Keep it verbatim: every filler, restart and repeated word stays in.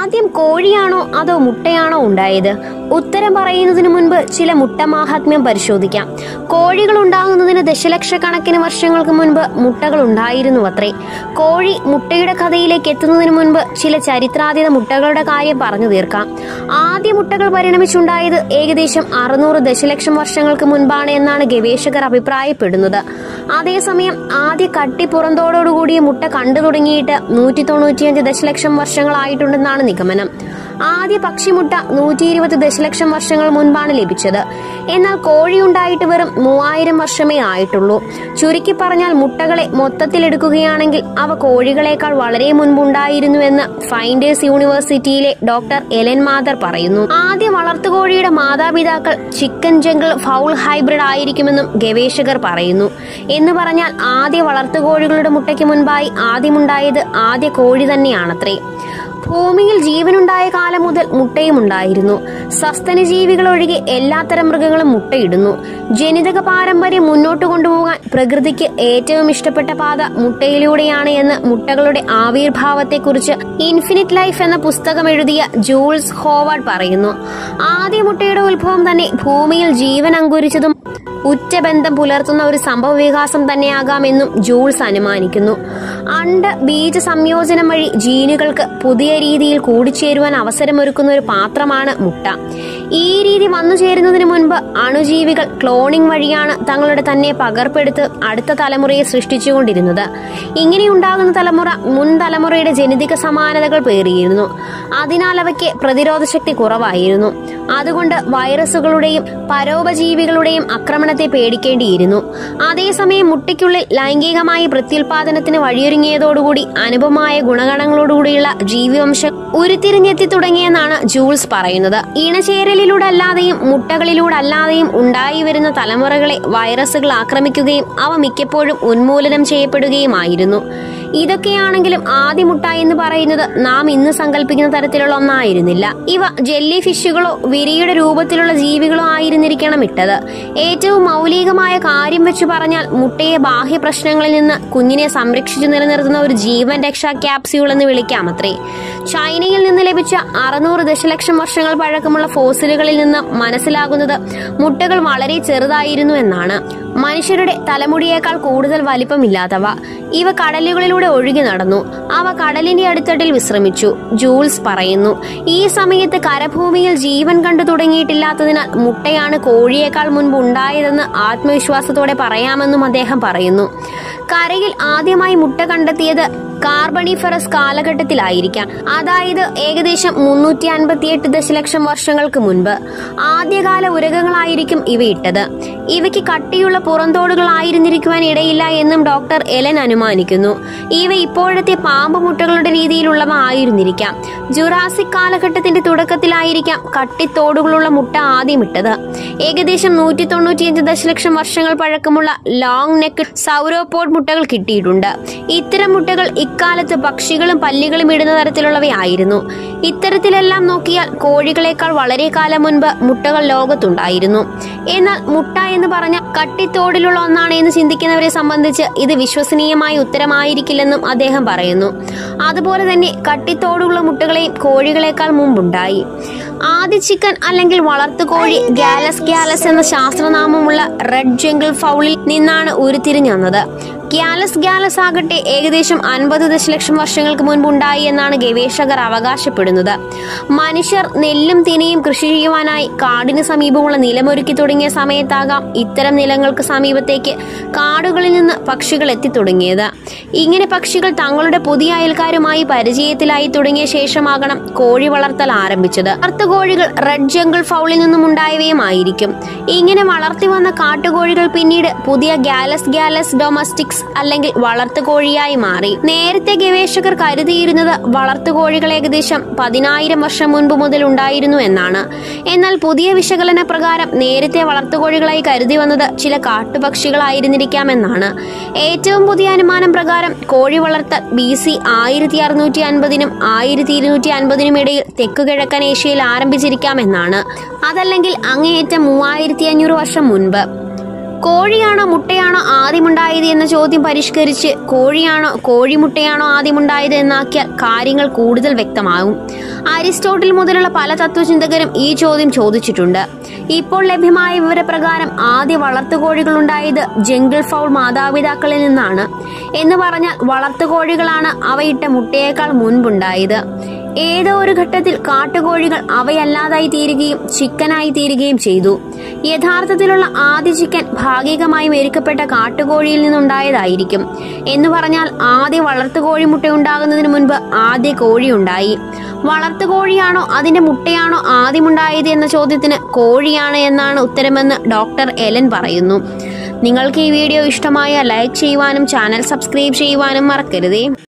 ആദ്യം കോഴിയാണോ അതോ മുട്ടയാണോ ഉണ്ടായത്? ഉത്തരം പറയുന്നതിന് മുൻപ് ചില മുട്ട മാഹാത്മ്യം പരിശോധിക്കാം. കോഴികൾ ഉണ്ടാകുന്നതിന് ദശലക്ഷക്കണക്കിന് വർഷങ്ങൾക്ക് മുൻപ് മുട്ടകൾ ഉണ്ടായിരുന്നു അത്രേ. കോഴി മുട്ടയുടെ കഥയിലേക്ക് എത്തുന്നതിന് മുൻപ് ചില ചരിത്രാതീത മുട്ടകളുടെ കാര്യം പറഞ്ഞു തീർക്കാം. ആദ്യ മുട്ടകൾ പരിണമിച്ചുണ്ടായത് ഏകദേശം അറുന്നൂറ് ദശലക്ഷം വർഷങ്ങൾക്ക് മുൻപാണ് എന്നാണ് ഗവേഷകർ അഭിപ്രായപ്പെടുന്നത്. അതേസമയം ആദ്യ കട്ടി പുറന്തോടോടുകൂടിയ മുട്ട കണ്ടു തുടങ്ങിയിട്ട് നൂറ്റി തൊണ്ണൂറ്റിയഞ്ച് ദശലക്ഷം വർഷങ്ങളായിട്ടുണ്ടെന്നാണ് നിഗമനം. ആദ്യ പക്ഷിമുട്ട നൂറ്റി ഇരുപത് ദശലക്ഷം വർഷങ്ങൾ മുൻപാണ് ലഭിച്ചത്. എന്നാൽ കോഴിയുണ്ടായിട്ട് വെറും മൂവായിരം വർഷമേ ആയിട്ടുള്ളൂ. ചുരുക്കി പറഞ്ഞാൽ മുട്ടകളെ മൊത്തത്തിലെടുക്കുകയാണെങ്കിൽ അവ കോഴികളെക്കാൾ വളരെ മുൻപുണ്ടായിരുന്നുവെന്ന് ഫൈൻഡേഴ്സ് യൂണിവേഴ്സിറ്റിയിലെ ഡോക്ടർ എലൻ മാതർ പറയുന്നു. ആദ്യ വളർത്തുകോഴിയുടെ മാതാപിതാക്കൾ ചിക്കൻ ജംഗിൾ ഫൗൾ ഹൈബ്രിഡ് ആയിരിക്കുമെന്നും ഗവേഷകർ പറയുന്നു. എന്ന് പറഞ്ഞാൽ ആദ്യ വളർത്തുകോഴികളുടെ മുട്ടയ്ക്ക് മുൻപായി ആദ്യമുണ്ടായത് ആദ്യ കോഴി തന്നെയാണത്രേ. ഭൂമിയിൽ ജീവനുണ്ടായ കാലം മുതൽ മുട്ടയും ഉണ്ടായിരുന്നു. സസ്തന ജീവികൾ ഒഴികെ എല്ലാത്തരം മൃഗങ്ങളും മുട്ടയിടുന്നു. ജനിതക പാരമ്പര്യം മുന്നോട്ട് കൊണ്ടുപോകാൻ പ്രകൃതിക്ക് ഏറ്റവും ഇഷ്ടപ്പെട്ട പാത മുട്ടയിലൂടെയാണ് എന്ന് മുട്ടകളുടെ ആവിർഭാവത്തെക്കുറിച്ച് ഇൻഫിനിറ്റ് ലൈഫ് എന്ന പുസ്തകം എഴുതിയ ജൂൾസ് ഹോവാർഡ് പറയുന്നു. ആദ്യ മുട്ടയുടെ ഉത്ഭവം തന്നെ ഭൂമിയിൽ ജീവൻ അങ്കുരിച്ചതും ഉറ്റബന്ധം പുലർത്തുന്ന ഒരു സംഭവ വികാസം തന്നെയാകാമെന്നും ജൂൾസ് അനുമാനിക്കുന്നു. അണ്ഡ ബീജ സംയോജനം വഴി ജീനുകൾക്ക് പുതിയ രീതിയിൽ കൂടിച്ചേരുവാൻ അവസരമൊരുക്കുന്ന ഒരു പാത്രമാണ് മുട്ട. ഈ രീതി വന്നു ചേരുന്നതിന് മുൻപ് അണുജീവികൾ ക്ലോണിംഗ് വഴിയാണ് തങ്ങളുടെ തന്നെ പകർപ്പെടുത്ത് അടുത്ത തലമുറയെ സൃഷ്ടിച്ചുകൊണ്ടിരുന്നത്. ഇങ്ങനെയുണ്ടാകുന്ന തലമുറ മുൻ തലമുറയുടെ ജനിതക സമാനതകൾ പേറിയിരുന്നു. അതിനാൽ അവയ്ക്ക് പ്രതിരോധ ശക്തി കുറവായിരുന്നു. അതുകൊണ്ട് വൈറസുകളുടെയും പരോപജീവികളുടെയും ആക്രമണത്തെ പേടിക്കേണ്ടിയിരുന്നു. അതേസമയം മുട്ടയ്ക്കുള്ളിൽ ലൈംഗികമായി പ്രത്യുൽപാദനത്തിന് വഴിയൊരുങ്ങിയതോടുകൂടി അനുപമായ ഗുണഗണങ്ങളോടുകൂടിയുള്ള ജീവിവംശം ഉരുത്തിരിഞ്ഞെത്തി തുടങ്ങിയെന്നാണ് ജൂൾസ് പറയുന്നത്. ഇണചേരലിലൂടെ അല്ലാതെയും മുട്ടകളിലൂടെ അല്ലാതെയും ഉണ്ടായി വരുന്ന തലമുറകളെ വൈറസുകൾ ആക്രമിക്കുകയും അവ മിക്കപ്പോഴും ഉന്മൂലനം ചെയ്യപ്പെടുകയുമായിരുന്നു. ഇതൊക്കെയാണെങ്കിലും ആദ്യ മുട്ട എന്ന് പറയുന്നത് നാം ഇന്ന് സങ്കല്പിക്കുന്ന തരത്തിലുള്ള ഒന്നായിരുന്നില്ല. ഇവ ജെല്ലി ഫിഷുകളോ വിരിയുടെ രൂപത്തിലുള്ള ജീവികളോ ആയിരുന്നിരിക്കണം ഇട്ടത്. ഏറ്റവും മൗലികമായ കാര്യം വെച്ച് പറഞ്ഞാൽ മുട്ടയെ ബാഹ്യ പ്രശ്നങ്ങളിൽ നിന്ന് കുഞ്ഞിനെ സംരക്ഷിച്ചു നിലനിർത്തുന്ന ഒരു ജീവൻ രക്ഷാ ക്യാപ്സ്യൂൾ എന്ന് വിളിക്കാമത്രേ. ചൈനയിൽ നിന്ന് ലഭിച്ച അറുന്നൂറ് ദശലക്ഷം വർഷങ്ങൾ പഴക്കമുള്ള ഫോസിലുകളിൽ നിന്ന് മനസ്സിലാകുന്നത് മുട്ടകൾ വളരെ ചെറുതായിരുന്നു എന്നാണ്. മനുഷ്യരുടെ തലമുടിയേക്കാൾ കൂടുതൽ വലിപ്പമില്ലാത്തവ. ഇവ കടലുകളിലൂടെ ഒഴുകി നടന്നു. അവ കടലിന്റെ അടിത്തട്ടിൽ വിശ്രമിച്ചു. ജൂൾസ് പറയുന്നു. ഈ സമയത്ത് കരഭൂമിയിൽ ജീവൻ കണ്ടു തുടങ്ങിയിട്ടില്ലാത്തതിനാൽ മുട്ടയാണ് കോഴിയേക്കാൾ മുൻപ് ഉണ്ടായതെന്ന് ആത്മവിശ്വാസത്തോടെ പറയാമെന്നും അദ്ദേഹം പറയുന്നു. കരയിൽ ആദ്യമായി മുട്ട കണ്ടെത്തിയത് കാർബണിഫറസ് കാലഘട്ടത്തിലായിരിക്കാം. അതായത് ഏകദേശം മുന്നൂറ്റി അൻപത്തിയെട്ട് ദശലക്ഷം വർഷങ്ങൾക്ക് മുൻപ്. ആദ്യകാല ഉരകങ്ങളായിരിക്കും ഇവയിട്ടത്. ഇവയ്ക്ക് കട്ടിയുള്ള പുറന്തോടുകളായിരുന്നിരിക്കുവാൻ ഇടയില്ല എന്നും ഡോക്ടർ എലൻ അനുമാനിക്കുന്നു. ഇവ ഇപ്പോഴത്തെ പാമ്പ് മുട്ടകളുടെ രീതിയിലുള്ളവ ആയിരുന്നിരിക്കാം. ജുറാസിക് കാലഘട്ടത്തിന്റെ തുടക്കത്തിലായിരിക്കാം കട്ടിത്തോടുകളുള്ള മുട്ട ആദ്യമിട്ടത്. ഏകദേശം നൂറ്റി തൊണ്ണൂറ്റിയഞ്ച് ദശലക്ഷം വർഷങ്ങൾ പഴക്കമുള്ള ലോങ് നെക്ക് സൗരോപോഡ് മുട്ടകൾ കിട്ടിയിട്ടുണ്ട്. ഇത്തരം മുട്ടകൾ ഇക്കാലത്ത് പക്ഷികളും പല്ലികളും ഇടുന്ന തരത്തിലുള്ളവയായിരുന്നു. ഇത്തരത്തിലെല്ലാം നോക്കിയാൽ കോഴികളെക്കാൾ വളരെ കാലം മുൻപ് മുട്ടകൾ ലോകത്തുണ്ടായിരുന്നു. എന്നാൽ മുട്ട എന്ന് പറഞ്ഞ കട്ടിത്തോടിലുള്ള ഒന്നാണ് എന്ന് ചിന്തിക്കുന്നവരെ സംബന്ധിച്ച് ഇത് വിശ്വസനീയമായ ഉത്തരമായിരിക്കില്ലെന്നും അദ്ദേഹം പറയുന്നു. അതുപോലെ തന്നെ കട്ടിത്തോടുള്ള മുട്ടകളെയും കോഴികളെക്കാൾ മുമ്പുണ്ടായി. ആദ്യ ചിക്കൻ അല്ലെങ്കിൽ വളർത്തുകോഴി ഗാലസ് ഗാലസ് എന്ന ശാസ്ത്രനാമമുള്ള റെഡ് ജംഗിൾ ഫൗളിൽ നിന്നാണ് ഉരുത്തിരിഞ്ഞു വന്നത്. ഗ്യാലസ് ഗ്യാലസ് ആകട്ടെ ഏകദേശം അൻപത് ദശലക്ഷം വർഷങ്ങൾക്ക് മുൻപുണ്ടായി എന്നാണ് ഗവേഷകർ അവകാശപ്പെടുന്നത്. മനുഷ്യർ നെല്ലും തിനയും കൃഷി ചെയ്യുവാനായി കാടിന് സമീപമുള്ള നിലമൊരുക്കി തുടങ്ങിയ സമയത്താകാം ഇത്തരം നിലങ്ങൾക്ക് സമീപത്തേക്ക് കാടുകളിൽ നിന്ന് പക്ഷികൾ എത്തിത്തുടങ്ങിയത്. ഇങ്ങനെ പക്ഷികൾ തങ്ങളുടെ പുതിയ അയൽക്കാരുമായി പരിചയത്തിലായി തുടങ്ങിയ ശേഷമാകണം കോഴി വളർത്തൽ ആരംഭിച്ചത്. വളർത്തുകോഴികൾ റെഡ് ജംഗിൾ ഫൗളിൽ നിന്നും ഉണ്ടായവയുമായിരിക്കും. ഇങ്ങനെ വളർത്തി വന്ന കാട്ടുകോഴികൾ പിന്നീട് പുതിയ ഗാലസ് ഗാലസ് ഡൊമസ്റ്റിക്സ് അല്ലെങ്കിൽ വളർത്തുകോഴിയായി മാറി. നേരത്തെ ഗവേഷകർ കരുതിയിരുന്നത് വളർത്തുകോഴികൾ ഏകദേശം പതിനായിരം വർഷം മുൻപ് മുതൽ ഉണ്ടായിരുന്നു എന്നാണ്. എന്നാൽ പുതിയ വിശകലന പ്രകാരം നേരത്തെ വളർത്തുകോഴികളായി കരുതി വന്നത് ചില കാട്ടുപക്ഷികളായിരുന്നിരിക്കാമെന്നാണ്. ഏറ്റവും പുതിയ അനുമാനം പ്രകാരം കോഴി വളർത്തൽ ബി സി ആയിരത്തി അറുന്നൂറ്റി അൻപതിനും ആയിരത്തി ഇരുന്നൂറ്റി അൻപതിനും ഇടയിൽ തെക്കു കിഴക്കൻ ഏഷ്യയിൽ ആരംഭിച്ചിരിക്കാമെന്നാണ്. അതല്ലെങ്കിൽ അങ്ങേയറ്റം മൂവായിരത്തി അഞ്ഞൂറ് വർഷം മുൻപ്. കോഴിയാണോ മുട്ടയാണോ ആദ്യമുണ്ടായത് എന്ന ചോദ്യം പരിഷ്കരിച്ച് കോഴിയാണോ കോഴിമുട്ടയാണോ ആദ്യമുണ്ടായത് എന്നാക്കിയാൽ കാര്യങ്ങൾ കൂടുതൽ വ്യക്തമാകും. അരിസ്റ്റോട്ടിൽ മുതലുള്ള പല തത്വചിന്തകരും ഈ ചോദ്യം ചോദിച്ചിട്ടുണ്ട്. ഇപ്പോൾ ലഭ്യമായ വിവരപ്രകാരം ആദ്യ വളർത്തുകോഴികൾ ഉണ്ടായത് ജംഗിൾ ഫൗൾ മാതാപിതാക്കളിൽ നിന്നാണ്. എന്ന് പറഞ്ഞാൽ വളർത്തുകോഴികളാണ് അവയിട്ട മുട്ടയേക്കാൾ മുൻപുണ്ടായത്. ഏതോ ഒരു ഘട്ടത്തിൽ കാട്ടുകോഴികൾ അവയല്ലാതായി തീരുകയും ചിക്കനായി തീരുകയും ചെയ്തു. യഥാർത്ഥത്തിലുള്ള ആദ്യ ചിക്കൻ ഭാഗികമായി മെരുക്കപ്പെട്ട കാട്ടുകോഴിയിൽ നിന്നുണ്ടായതായിരിക്കും. എന്ന് പറഞ്ഞാൽ ആദ്യ വളർത്തുകോഴി മുട്ട ഉണ്ടാകുന്നതിന് മുൻപ് ആദ്യ കോഴി ഉണ്ടായി. വളർത്തുകോഴിയാണോ അതിന്റെ മുട്ടയാണോ ആദ്യമുണ്ടായത് എന്ന ചോദ്യത്തിന് കോഴിയാണ് എന്നാണ് ഉത്തരമെന്ന് ഡോക്ടർ എലൻ പറയുന്നു. നിങ്ങൾക്ക് ഈ വീഡിയോ ഇഷ്ടമായ ലൈക്ക് ചെയ്യുവാനും ചാനൽ സബ്സ്ക്രൈബ് ചെയ്യുവാനും മറക്കരുതേ.